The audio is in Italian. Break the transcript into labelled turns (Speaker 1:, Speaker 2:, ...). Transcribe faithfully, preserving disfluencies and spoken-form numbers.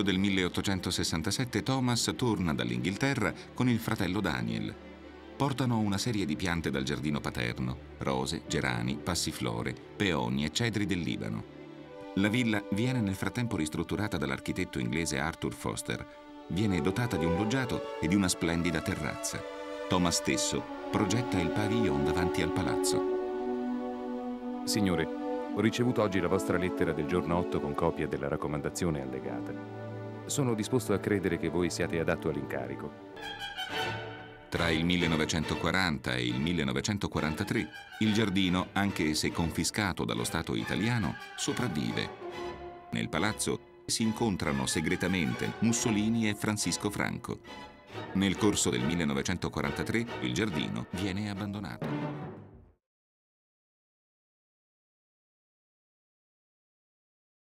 Speaker 1: luglio del milleottocentosessantasette Thomas torna dall'Inghilterra con il fratello Daniel. Portano una serie di piante dal giardino paterno: rose, gerani, passiflore, peoni e cedri del Libano. La villa viene nel frattempo ristrutturata dall'architetto inglese Arthur Foster. Viene dotata di un loggiato e di una splendida terrazza. Thomas stesso progetta il pavilion davanti al palazzo.
Speaker 2: Signore, ho ricevuto oggi la vostra lettera del giorno otto con copia della raccomandazione allegata. Sono disposto a credere che voi siate adatto all'incarico.
Speaker 1: Tra il millenovecentoquaranta e il millenovecentoquarantatré, il giardino, anche se confiscato dallo Stato italiano, sopravvive. Nel palazzo si incontrano segretamente Mussolini e Francisco Franco. Nel corso del millenovecentoquarantatré il giardino viene abbandonato.